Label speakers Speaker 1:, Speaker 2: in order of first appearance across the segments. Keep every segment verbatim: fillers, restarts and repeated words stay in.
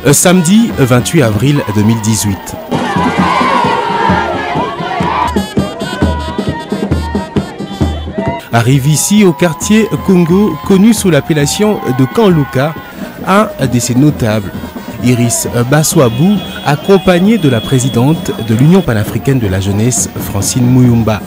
Speaker 1: Samedi vingt-huit avril deux mille dix-huit. Arrive ici au quartier Congo, connu sous l'appellation de Kanluka, un de ses notables, Iris Baswabou, accompagné de la présidente de l'Union panafricaine de la jeunesse, Francine Muyumba.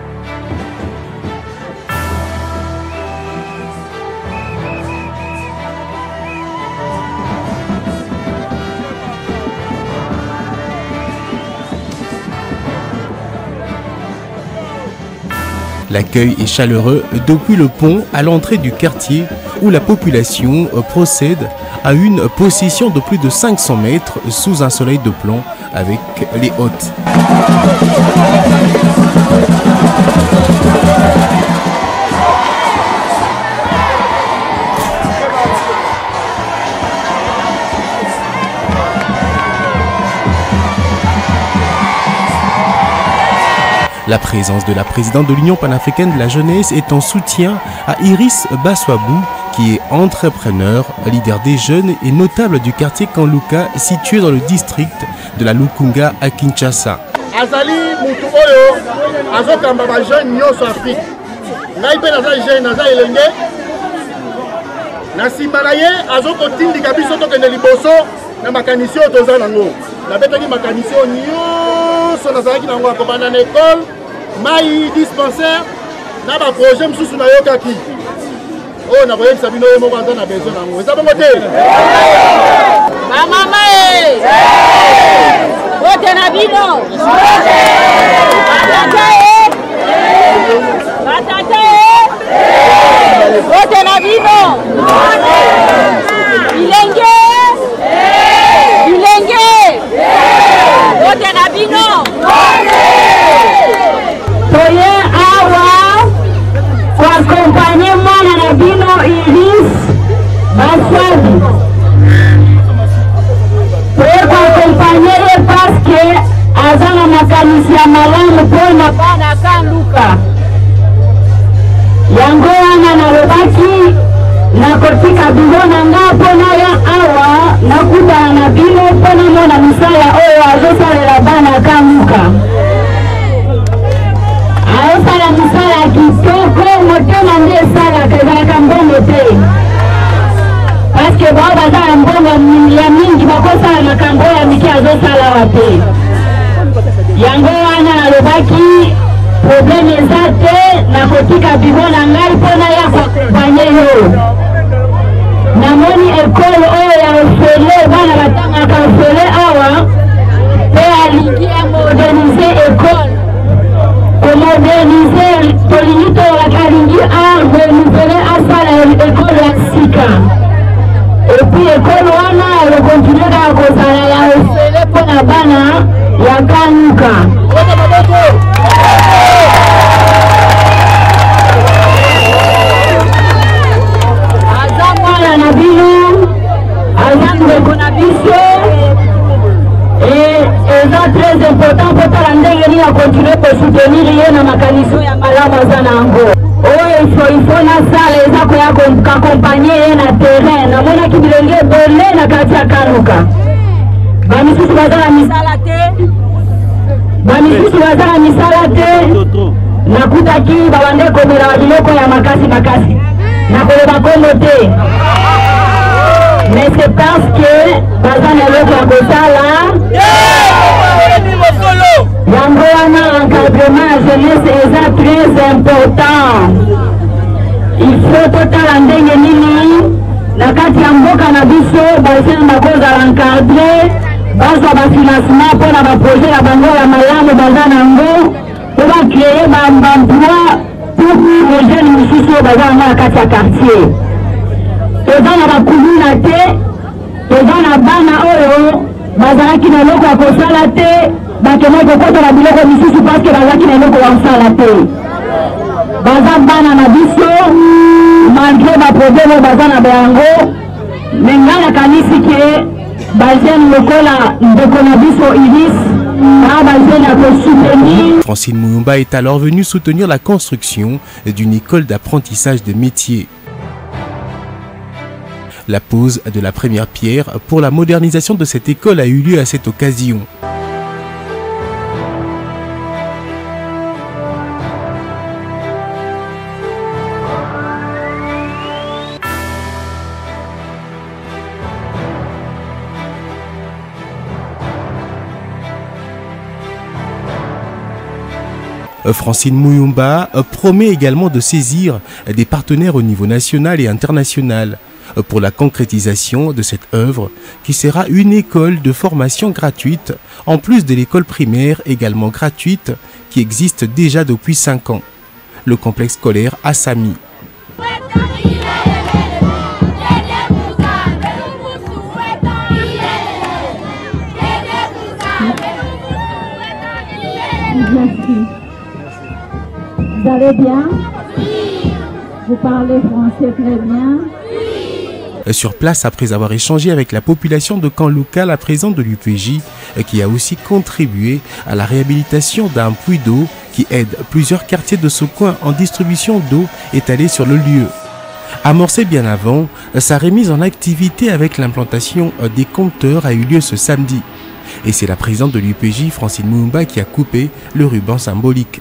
Speaker 1: L'accueil est chaleureux depuis le pont à l'entrée du quartier où la population procède à une possession de plus de cinq cents mètres sous un soleil de plomb avec les hôtes. La présence de la présidente de l'Union panafricaine de la jeunesse est en soutien à Iris Baswabou, qui est entrepreneur, leader des jeunes et notable du quartier Kanluka, situé dans le district de la Lukunga à Kinshasa.
Speaker 2: Azali mutu oyo azokamba ba jeune nyonso Afrique. Ngai pe naza jeune naza elenge. Na simba na ye azokotindika biso tokende liboso na makanisi oyo toza nango. Nabetaki makanisi oyo nyonso nazalaki nango akobanda na école. Mai dispensaire na ba projet msusu na yokaki. Oh na boye sabino yo moko aza na besoin nango. Eza bongo te.
Speaker 3: Ba mama eh. Wote na bino. Batata eh. Batata eh. Wote na bino. Bilenge. Bilenge. Wote na bino. Toye awa kwa accompagner mwana na bino Iris Baswabou. Toye kwa accompagner parce que azana makanisi ya malamu pona bana Kanluka. Yango wana nalobaki nakotika bilo nanga pona ya awa nakuta na bino pona mona misala oyo azosalela bana Kanluka. Aosala misala kitoko motema nde esalaka ezalaka mbongo te. Paske bao baza ya mbongo ya mingi bakosala makambo ya mike azosala wa te. Yango wana nalobaki probleme eza te nakotika biro na ngai mpona ya koakompanye yo. Namoni ekole oyo ya ofele bana batangaka ofele awa pe alingi ya modernize ekole. Moderniser Tolinito Kalingi a renouvelé à ça l'école la Sika. Et puis l'école wana elle continue à causer la ofele pour la bana ya Kanluka. Azam wana na bino, azam rekona biso. Et c'est très important pour la ndenge à continuer à soutenir les na makaniso ya malamu sana ngo. Oh il faut il faut na sala eza ko ya accompagner na terrain. Na mona kibilenge dole na kati ya Kanluka. Ba misusu bazala misala te. Ba misusu bazala misala te. Na kutaki ba bande komela biloko ya makasi makasi. Na koleba kombo te. Mais c'est parce que bazana loko ya kosala yango wana encadrement ya jeunesse eza très important. Il faut totala ndenge nini na kati ya mboka na biso bazana bakozala encadre bazwa bafinancement mpona baprojet ya bango ya malamu baza nango po bacreye baemploi pour bajene mosusu oyo baza nango na kati ya quartier. Toza na bakuluna te, toza na bana oyo bazalaki na eloko ya kosala te bakende kokotela biloko misusu paske bazalaki na eloko ya kosala te. Baza bana na biso malgré baprobleme baza na bango, me ngai nakanisi ke bazene lokola ndeko na biso Iris ba bazene ya kosoutenir.
Speaker 1: Francine Muyumba est alors venue soutenir la construction d'une école d'apprentissage de métiers. La pose de la première pierre pour la modernisation de cette école a eu lieu à cette occasion. Francine Muyumba promet également de saisir des partenaires au niveau national et international pour la concrétisation de cette œuvre qui sera une école de formation gratuite, en plus de l'école primaire également gratuite qui existe déjà depuis cinq ans, le complexe scolaire Assami.
Speaker 3: Vous allez bien? Oui. Vous parlez français très bien?
Speaker 1: Oui. Sur place, après avoir échangé avec la population de Kanlouka, la présidente de l'U P J, qui a aussi contribué à la réhabilitation d'un puits d'eau qui aide plusieurs quartiers de ce coin en distribution d'eau, est allée sur le lieu. Amorcée bien avant, sa remise en activité avec l'implantation des compteurs a eu lieu ce samedi. Et c'est la présidente de l'U P J, Francine Muyumba, qui a coupé le ruban symbolique.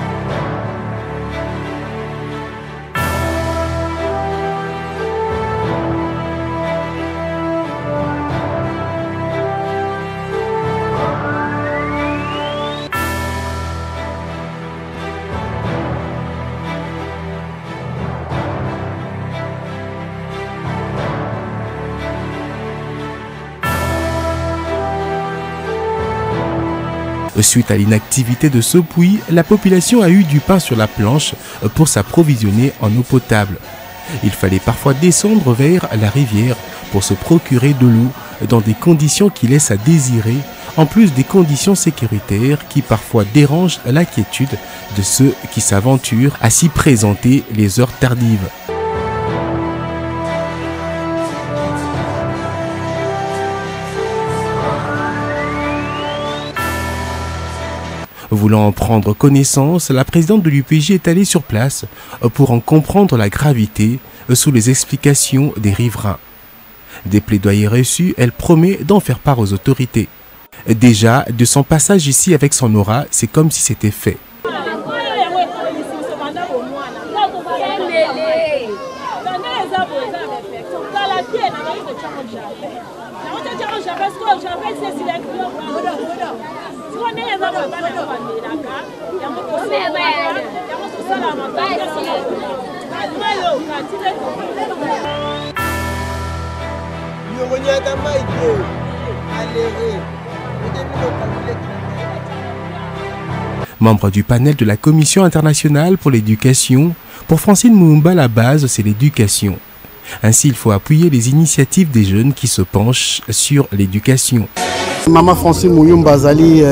Speaker 1: Suite à l'inactivité de ce puits, la population a eu du pain sur la planche pour s'approvisionner en eau potable. Il fallait parfois descendre vers la rivière pour se procurer de l'eau dans des conditions qui laissent à désirer, en plus des conditions sécuritaires qui parfois dérangent la quiétude de ceux qui s'aventurent à s'y présenter les heures tardives. Voulant en prendre connaissance, la présidente de l'U P J est allée sur place pour en comprendre la gravité sous les explications des riverains. Des plaidoyers reçus, elle promet d'en faire part aux autorités. Déjà, de son passage ici avec son aura, c'est comme si c'était fait. Membre du panel de la Commission internationale pour l'éducation, pour Francine Muyumba, la base, c'est l'éducation. Ainsi, il faut appuyer les initiatives des jeunes qui se penchent sur l'éducation.
Speaker 4: Maman Francine Muyumba zali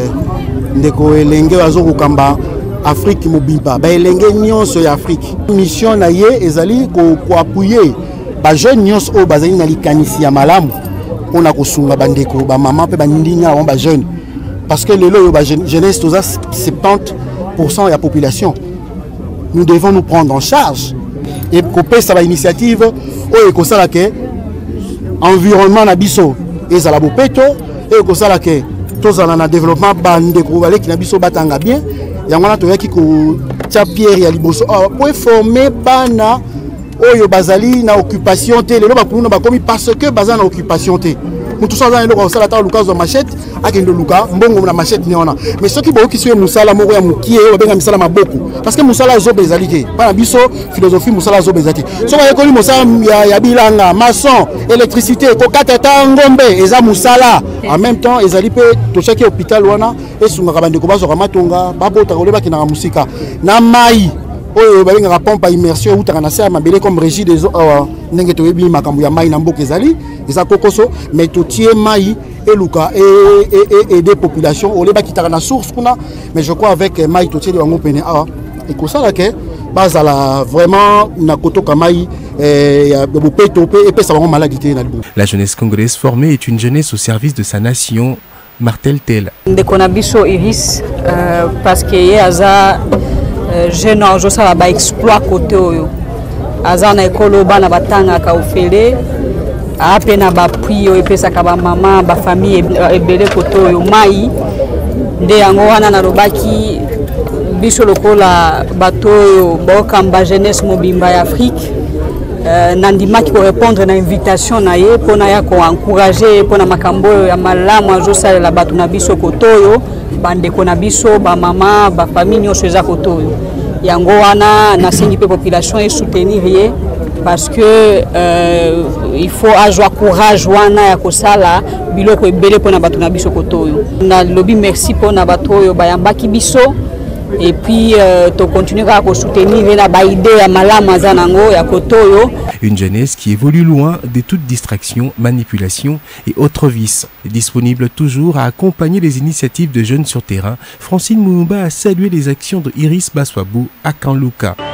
Speaker 4: ndeko elenge azoko kamba Afrique mobimba ba elenge nyonso ya Afrique. Mission na ye ezali ko appuyer ba jeunes nyonso o bazali na likanisi ya malamu pona kosunga bandeko ba maman pe ba ndinga ba jeunes parce que lelo yo ba jeunesse toza soixante pour cent de la population. Nous devons nous prendre en charge et couper sa initiative o ekosala ke environnement na biso ezala bopeto et kosala ke tozala na développement bande ko bale ki na biso batanga bien yango na toyaki ko tia pierre ya liboso pour former bana oyo bazali na occupation te lelo bakuna bakomi parce que bazana na occupation te mutu ça za eloko osala ta luka zo machette akendo luka mbongo na machette ne wana mais soki boki so musala moko ya mukie o benga misala maboko parce que musala zo bezali ke pa na biso philosophie musala zo bezali so ba ekoli musala ya, ya bilanga maçon électricité ko katata ngombe eza musala en même temps ezali pe to chaque hôpital wana esunga kabande ko bazo kamatonga babota ko leba kinanga musika na mai oyo balinga pompe immersion utaka na sa mabele comme régie des eaux ndenge to yebi makambo ya mai na mboka ezali eza kokoso mais to tie mai eluka et et des populations o leba kitaka na source kuna mais je crois avec mai to tie de bango pene ah et ko sala ke bazala vraiment na kotoka mai ya bopeto pe et pe sa bango maladie na libo.
Speaker 1: La jeunesse congolaise formée est une jeunesse au service de sa nation. Martel Tel.
Speaker 5: Ndeko na biso Iris parce que ye aza jeune ozo sala ba exploit côté oyo aza na ekolo bana batanga ka ofele ape na bapui oyo epesaka bamama bafamille ebele koto oyo mai nde yango wana nalobaki biso lokola bato oyo bokamba jeunesse mobimba ya Afrique Uh, nandimaki ko répondre na invitation na ye pona ya ko encourager pona makambo ya malamu azosalela bato na biso kotoyo bandeko na biso ba mama ba famille nyonso eza kotoyo yango wana nasengi pe population et soutenir ye parce que euh, il faut avoir courage wana ya kosala biloko ebele pona bato na biso kotoyo na lobi merci pona bato oyo bayambaki biso. Et puis, euh, tu continueras à soutenir la baïdé à Malamazanango et à Kotoyo.
Speaker 1: Une jeunesse qui évolue loin de toute distraction, manipulation et autres vices. Disponible toujours à accompagner les initiatives de jeunes sur terrain, Francine Moumba a salué les actions de Iris Baswabou à Kanlouka.